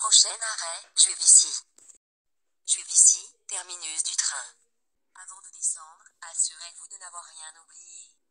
Prochain arrêt, Juvisy. Juvisy, terminus du train. Avant de descendre, assurez-vous de n'avoir rien oublié.